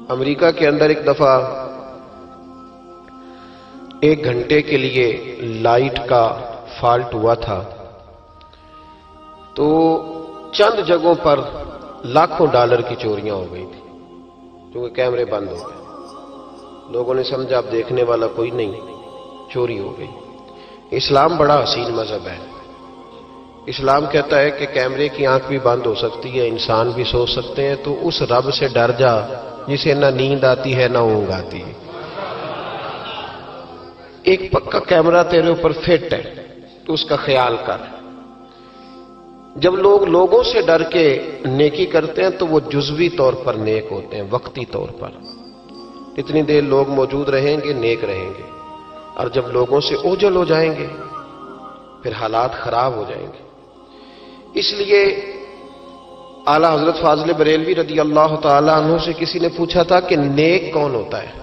امریکہ کے اندر ایک دفعہ 1 گھنٹے کے لیے لائٹ کا فالٹ ہوا تھا، تو چند جگہوں پر لاکھوں ڈالر کی چوریاں ہو گئی تھی کیونکہ کیمرے بند ہو گئے۔ لوگوں نے سمجھا اب دیکھنے والا کوئی نہیں، چوری ہو گئی۔ اسلام بڑا حسین مذہب ہے۔ اسلام کہتا ہے کہ کیمرے کی آنکھ بھی بند ہو سکتی ہے، انسان بھی سو سکتے ہیں، تو اس رب سے ڈر جا جسے نہ نیند آتی ہے نہ اونگ آتی ہے۔ ایک پکا کیمرہ تیرے اوپر فٹ ہے تو اس کا خیال کر۔ جب لوگ لوگوں سے ڈر کے نیکی کرتے ہیں تو وہ جزوی طور پر نیک ہوتے ہیں، وقتی طور پر۔ اتنی دیر لوگ موجود رہیں گے نیک رہیں گے، اور جب لوگوں سے اوجھل ہو جائیں گے پھر حالات خراب ہو جائیں گے۔ اس لیے اعلیٰ حضرت فاضل بریلوی رضی اللہ تعالی عنہ سے کسی نے پوچھا تھا کہ نیک کون ہوتا ہے؟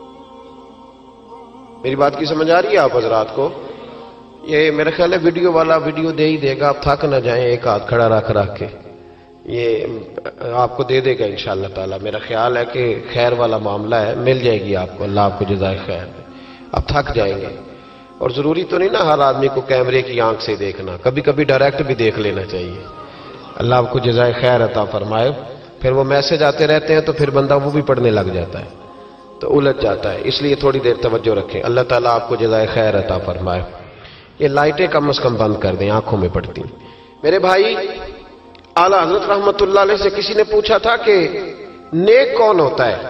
میری بات کی سمجھ آ رہی ہے آپ حضرات کو؟ یہ میرا خیال ہے ویڈیو والا ویڈیو دے ہی دے گا، آپ تھک نہ جائیں ایک ہاتھ کھڑا رکھ کے، یہ آپ کو دے دے گا انشاءاللہ تعالی۔ میرا خیال ہے کہ خیر والا معاملہ ہے، مل جائے گی آپ کو، اللہ آپ کو جزائے خیر دے۔ آپ تھک جائیں گے، اور ضروری تو نہیں نا ہر آدمی کو کیمرے کی آنکھ سے دیکھنا، کبھی کبھی ڈائریکٹ بھی دیکھ لینا چاہیے۔ اللہ آپ کو جزائے خیر عطا فرمائے۔ پھر وہ میسج آتے رہتے ہیں تو پھر بندہ وہ بھی پڑھنے لگ جاتا ہے تو الجھ جاتا ہے، اس لیے تھوڑی دیر توجہ رکھیں۔ اللہ تعالیٰ آپ کو جزائے خیر عطا فرمائے۔ یہ لائٹیں کم از کم بند کر دیں، آنکھوں میں پڑتی۔ میرے بھائی، اعلیٰ حضرت رحمت اللہ علیہ سے کسی نے پوچھا تھا کہ نیک کون ہوتا ہے؟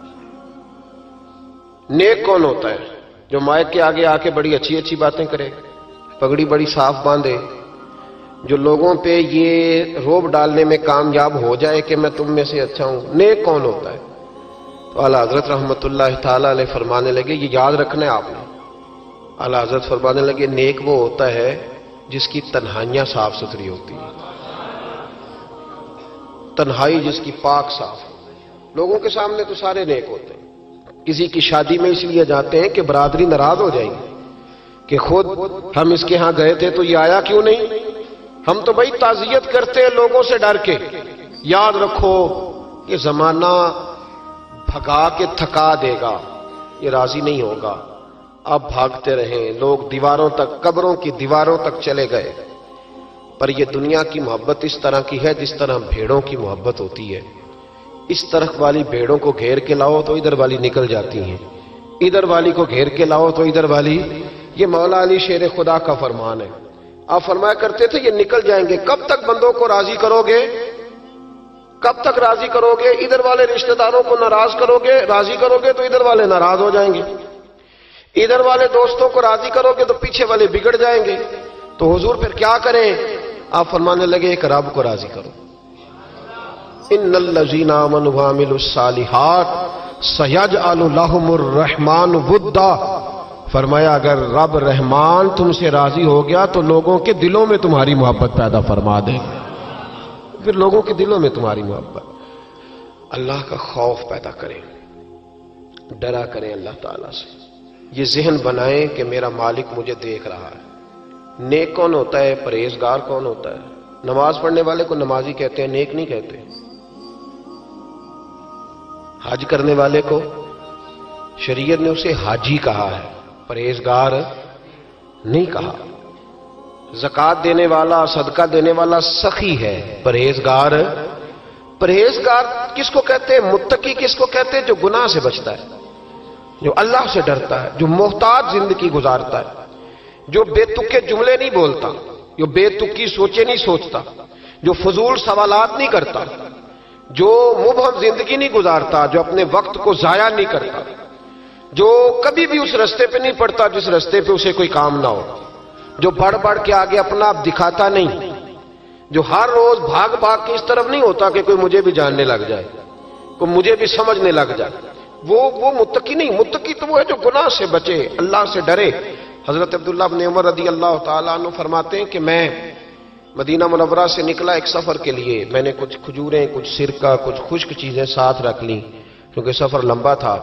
نیک کون ہوتا ہے؟ جو مائک کے آگے آ کے بڑی اچھی اچھی باتیں کرے، پگڑی بڑی صاف باندھے، جو لوگوں پہ یہ روب ڈالنے میں کامیاب ہو جائے کہ میں تم میں سے اچھا ہوں۔ نیک کون ہوتا ہے؟ تو اعلیٰ حضرت رحمت اللہ تعالی علیہ فرمانے لگے، یہ یاد رکھنا ہے آپ نے۔ اعلیٰ حضرت فرمانے لگے نیک وہ ہوتا ہے جس کی تنہائیاں صاف ستھری ہوتی ہیں، تنہائی جس کی پاک صاف۔ لوگوں کے سامنے تو سارے نیک ہوتے ہیں، کسی کی شادی میں اس لیے جاتے ہیں کہ برادری ناراض ہو جائے گی کہ خود ہم اس کے ہاں گئے تھے تو یہ آیا کیوں نہیں؟ ہم تو بھائی تعزیت کرتے ہیں لوگوں سے ڈر کے۔ یاد رکھو یہ زمانہ بھگا کے تھکا دے گا، یہ راضی نہیں ہوگا۔ اب بھاگتے رہیں، لوگ دیواروں تک، قبروں کی دیواروں تک چلے گئے، پر یہ دنیا کی محبت اس طرح کی ہے جس طرح بھیڑوں کی محبت ہوتی ہے۔ اس طرف والی بھیڑوں کو گھیر کے لاؤ تو ادھر والی نکل جاتی ہیں، ادھر والی کو گھیر کے لاؤ تو ادھر والی۔ یہ مولا علی شیر خدا کا فرمان ہے۔ آپ فرمایا کرتے تھے یہ نکل جائیں گے۔ کب تک بندوں کو راضی کرو گے؟ کب تک راضی کرو گے؟ ادھر والے رشتہ داروں کو ناراض کرو گے، راضی کرو گے تو ادھر والے ناراض ہو جائیں گے، ادھر والے دوستوں کو راضی کرو گے تو پیچھے والے بگڑ جائیں گے۔ تو حضور پھر کیا کریں؟ آپ فرمانے لگے ایک رب کو راضی کرو۔ ان الذین آمنوا وعملوا الصالحات سیجعل لهم الرحمن ودا۔ فرمایا اگر رب رحمان تم سے راضی ہو گیا تو لوگوں کے دلوں میں تمہاری محبت پیدا فرما دے گا، پھر لوگوں کے دلوں میں تمہاری محبت۔ اللہ کا خوف پیدا کریں، ڈرا کریں اللہ تعالیٰ سے، یہ ذہن بنائیں کہ میرا مالک مجھے دیکھ رہا ہے۔ نیک کون ہوتا ہے؟ پرہیزگار کون ہوتا ہے؟ نماز پڑھنے والے کو نمازی کہتے ہیں، نیک نہیں کہتے۔ حج کرنے والے کو شریعت نے اسے حاجی کہا ہے، پرہیزگار نہیں کہا۔ زکوٰۃ دینے والا، صدقہ دینے والا سخی ہے، پرہیزگار۔ پرہیزگار کس کو کہتے ہیں؟ متقی کس کو کہتے ہیں؟ جو گناہ سے بچتا ہے، جو اللہ سے ڈرتا ہے، جو محتاط زندگی گزارتا ہے، جو بے تکے جملے نہیں بولتا، جو بے تکی سوچے نہیں سوچتا، جو فضول سوالات نہیں کرتا، جو مبہم زندگی نہیں گزارتا، جو اپنے وقت کو ضائع نہیں کرتا، جو کبھی بھی اس رستے پہ نہیں پڑتا جس رستے پہ اسے کوئی کام نہ ہو، جو بڑھ بڑھ کے آگے اپنا آپ دکھاتا نہیں، جو ہر روز بھاگ بھاگ کے اس طرف نہیں ہوتا کہ کوئی مجھے بھی جاننے لگ جائے، کوئی مجھے بھی سمجھنے لگ جائے، وہ متقی نہیں۔ متقی تو وہ ہے جو گناہ سے بچے، اللہ سے ڈرے۔ حضرت عبداللہ بن عمر رضی اللہ تعالیٰ عنہ فرماتے ہیں کہ میں مدینہ منورہ سے نکلا ایک سفر کے لیے، میں نے کچھ کھجوریں، کچھ سرکہ، کچھ خشک چیزیں ساتھ رکھ لیں کیونکہ سفر لمبا تھا۔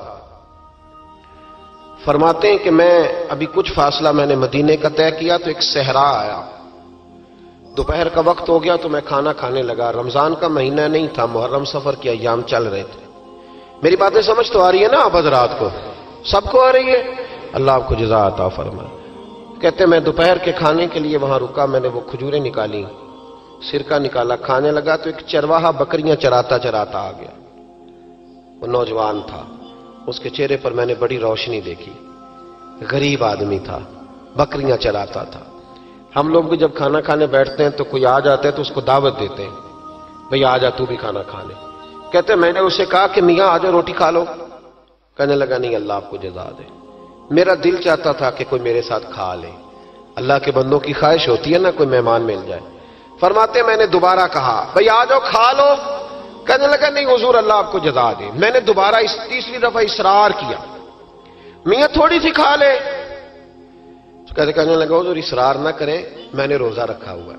فرماتے ہیں کہ میں ابھی کچھ فاصلہ میں نے مدینے کا طے کیا تو ایک صحرا آیا، دوپہر کا وقت ہو گیا تو میں کھانا کھانے لگا۔ رمضان کا مہینہ نہیں تھا، محرم سفر کے ایام چل رہے تھے۔ میری باتیں سمجھ تو آ رہی ہے نا آپ حضرات کو؟ سب کو آ رہی ہے؟ اللہ آپ کو جزا عطا فرمائے۔ کہتے میں دوپہر کے کھانے کے لیے وہاں رکا، میں نے وہ کھجوریں نکالی، سرکہ نکالا، کھانے لگا تو ایک چرواہا بکریاں چراتا چراتا آ گیا۔ وہ نوجوان تھا، اس کے چہرے پر میں نے بڑی روشنی دیکھی، غریب آدمی تھا، بکریاں چراتا تھا۔ ہم لوگ بھی جب کھانا کھانے بیٹھتے ہیں تو کوئی آ جاتا ہے تو اس کو دعوت دیتے ہیں، بھئی آ جا تو بھی کھانا کھا لے۔ کہتے میں نے اسے کہا کہ میاں آ جا روٹی کھا لو۔ کہنے لگا نہیں، اللہ آپ کو جزا دے، میرا دل چاہتا تھا کہ کوئی میرے ساتھ کھا لے۔ اللہ کے بندوں کی خواہش ہوتی ہے نا کوئی مہمان مل جائے۔ فرماتے میں نے دوبارہ کہا بھئی آ جاؤ کھا لو۔ کہنے لگا نہیں حضور اللہ آپ کو جزا دے۔ میں نے دوبارہ تیسری دفعہ اصرار کیا، میاں تھوڑی سی کھا لے۔ کہنے لگا حضور اصرار نہ کریں، میں نے روزہ رکھا ہوا ہے۔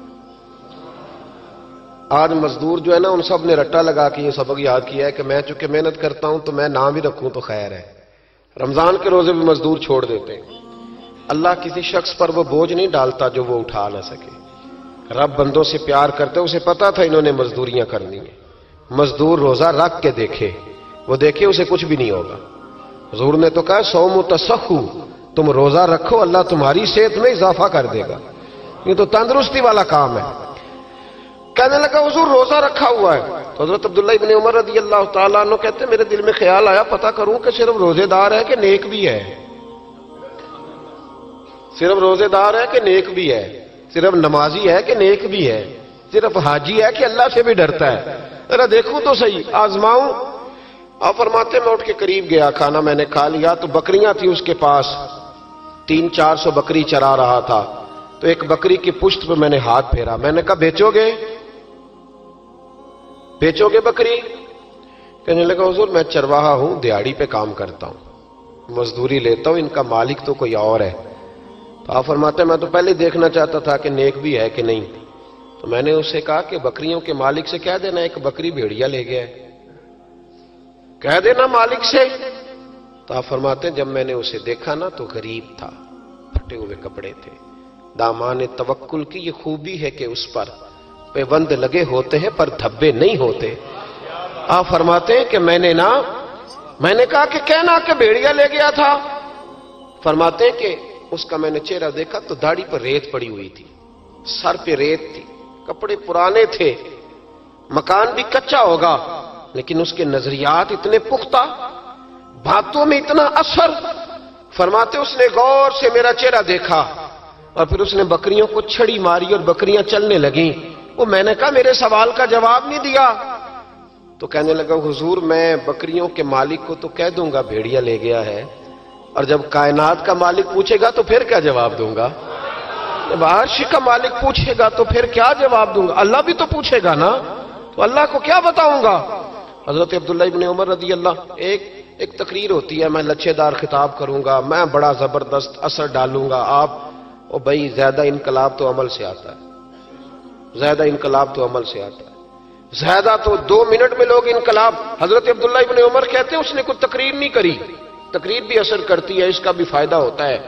آج مزدور جو ہے نا ان سب نے رٹا لگا کے یہ سبق یاد کیا ہے کہ میں چونکہ محنت کرتا ہوں تو میں نہ بھی رکھوں تو خیر ہے۔ رمضان کے روزے بھی مزدور چھوڑ دیتے ہیں۔ اللہ کسی شخص پر وہ بوجھ نہیں ڈالتا جو وہ اٹھا نہ سکے۔ رب بندوں سے پیار کرتے، اسے پتا تھا انہوں نے مزدوریاں کرنی ہیں۔ مزدور روزہ رکھ کے دیکھے، وہ دیکھے اسے کچھ بھی نہیں ہوگا۔ حضور نے تو کہا صوم تصحو، تم روزہ رکھو اللہ تمہاری صحت میں اضافہ کر دے گا، یہ تو تندرستی والا کام ہے۔ کہنے لگا حضور روزہ رکھا ہوا ہے۔ تو حضرت عبداللہ ابن عمر رضی اللہ تعالیٰ عنہ کہتے میرے دل میں خیال آیا پتہ کروں کہ صرف روزے دار ہے کہ نیک بھی ہے، صرف روزے دار ہے کہ نیک بھی ہے، صرف نمازی ہے کہ نیک بھی ہے، صرف حاجی ہے کہ اللہ سے بھی ڈرتا ہے، ذرا دیکھوں تو صحیح، آزماؤں۔ آپ فرماتے میں اٹھ کے قریب گیا، کھانا میں نے کھا لیا تو بکریاں تھیں اس کے پاس، 300-400 بکری چرا رہا تھا۔ تو ایک بکری کی پشت پہ میں نے ہاتھ پھیرا، میں نے کہا بیچو گے بیچو گے بکری؟ کہنے لگا حضور میں چرواہا ہوں، دیہڑی پہ کام کرتا ہوں، مزدوری لیتا ہوں، ان کا مالک تو کوئی اور ہے۔ تو آپ فرماتے میں تو پہلے دیکھنا چاہتا تھا کہ نیک بھی ہے کہ نہیں۔ تو میں نے اسے کہا کہ بکریوں کے مالک سے کہہ دینا ایک بکری بھیڑیا لے گیا ہے، کہہ دینا مالک سے۔ تو آپ فرماتے جب میں نے اسے دیکھا نا تو غریب تھا، پھٹے ہوئے کپڑے تھے۔ دامان توکل کی یہ خوبی ہے کہ اس پر پیوند لگے ہوتے ہیں پر دھبے نہیں ہوتے۔ آپ فرماتے ہیں کہ میں نے کہا کہ کہنا کہ بھیڑیا لے گیا تھا۔ فرماتے ہیں کہ اس کا میں نے چہرہ دیکھا تو داڑھی پر ریت پڑی ہوئی تھی، سر پہ ریت تھی، کپڑے پرانے تھے، مکان بھی کچا ہوگا لیکن اس کے نظریات اتنے پختہ، باتوں میں اتنا اثر۔ فرماتے اس نے غور سے میرا چہرہ دیکھا اور پھر اس نے بکریوں کو چھڑی ماری اور بکریاں چلنے لگیں۔ وہ میں نے کہا میرے سوال کا جواب نہیں دیا۔ تو کہنے لگا حضور میں بکریوں کے مالک کو تو کہہ دوں گا بھیڑیا لے گیا ہے، اور جب کائنات کا مالک پوچھے گا تو پھر کیا جواب دوں گا؟ جب عرش کا مالک پوچھے گا تو پھر کیا جواب دوں گا؟ اللہ بھی تو پوچھے گا نا، تو اللہ کو کیا بتاؤں گا؟ حضرت عبداللہ ابن عمر رضی اللہ، ایک تقریر ہوتی ہے، میں لچھے دار خطاب کروں گا، میں بڑا زبردست اثر ڈالوں گا، آپ او بھائی زیادہ انقلاب تو عمل سے آتا ہے، زیادہ انقلاب تو عمل سے آتا ہے، زیادہ تو 2 منٹ میں لوگ انقلاب۔ حضرت عبداللہ ابن عمر کہتے ہیں اس نے کوئی تقریر نہیں کری، تقریر بھی اثر کرتی ہے، اس کا بھی فائدہ ہوتا ہے،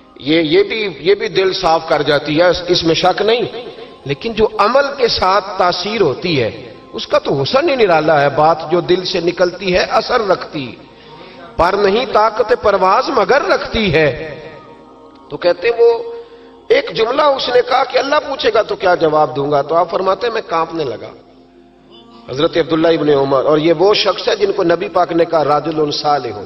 یہ بھی دل صاف کر جاتی ہے، اس میں شک نہیں، لیکن جو عمل کے ساتھ تاثیر ہوتی ہے اس کا تو حسن ہی نرالا ہے۔ بات جو دل سے نکلتی ہے اثر رکھتی، پر نہیں طاقت پرواز مگر رکھتی ہے۔ تو کہتے وہ ایک جملہ اس نے کہا کہ اللہ پوچھے گا تو کیا جواب دوں گا؟ تو آپ فرماتے میں کانپنے لگا۔ حضرت عبداللہ ابن عمر، اور یہ وہ شخص ہے جن کو نبی پاک نے کہا رجل صالح،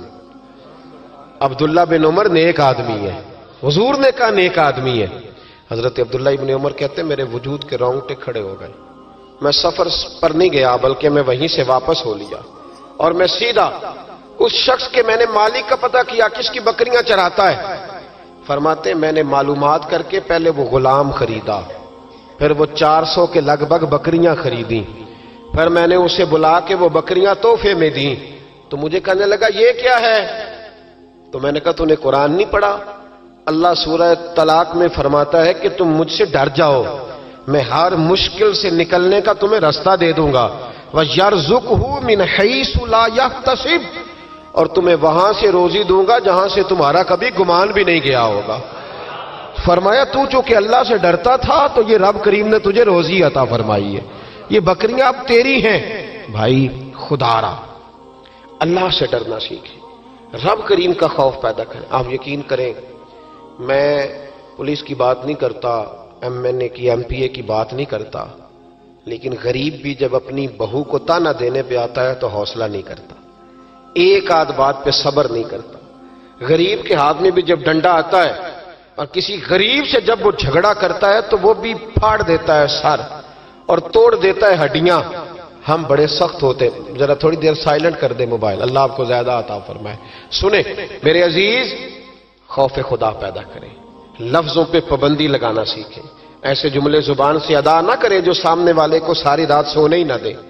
عبداللہ بن عمر نیک آدمی ہے، حضور نے کہا نیک آدمی ہے۔ حضرت عبداللہ ابن عمر کہتے میرے وجود کے رونگٹے کھڑے ہو گئے، میں سفر پر نہیں گیا بلکہ میں وہیں سے واپس ہو لیا اور میں سیدھا اس شخص کے میں نے مالک کا پتہ کیا کس کی بکریاں چراتا ہے۔ فرماتے میں نے معلومات کر کے پہلے وہ غلام خریدا، پھر وہ 400 کے لگ بھگ بکریاں خریدیں، پھر میں نے اسے بلا کے وہ بکریاں تحفے میں دیں۔ تو مجھے کہنے لگا یہ کیا ہے؟ تو میں نے کہا تو نے قرآن نہیں پڑھا؟ اللہ سورہ طلاق میں فرماتا ہے کہ تم مجھ سے ڈر جاؤ، میں ہر مشکل سے نکلنے کا تمہیں راستہ دے دوں گا، وَيَرْزُقْهُ مِنْ حَيْثُ لَا يَحْتَسِبُ، اور تمہیں وہاں سے روزی دوں گا جہاں سے تمہارا کبھی گمان بھی نہیں گیا ہوگا۔ فرمایا تو چونکہ اللہ سے ڈرتا تھا تو یہ رب کریم نے تجھے روزی عطا فرمائی ہے، یہ بکریاں اب تیری ہیں۔ بھائی خدا را اللہ سے ڈرنا سیکھیں، رب کریم کا خوف پیدا کریں۔ آپ یقین کریں، میں پولیس کی بات نہیں کرتا، ایم این اے کی، ایم پی اے کی بات نہیں کرتا، لیکن غریب بھی جب اپنی بہو کو تانا دینے پہ آتا ہے تو حوصلہ نہیں کرتا، ایک آدھ بات پہ صبر نہیں کرتا۔ غریب کے ہاتھ میں بھی جب ڈنڈا آتا ہے اور کسی غریب سے جب وہ جھگڑا کرتا ہے تو وہ بھی پھاڑ دیتا ہے سر اور توڑ دیتا ہے ہڈیاں۔ ہم بڑے سخت ہوتے ہیں۔ ذرا تھوڑی دیر سائلنٹ کر دے موبائل، اللہ آپ کو زیادہ عطا فرمائے۔ سنیں میرے عزیز، خوف خدا پیدا کریں، لفظوں پہ پابندی لگانا سیکھیں، ایسے جملے زبان سے ادا نہ کریں جو سامنے والے کو ساری رات سونے ہی نہ دیں۔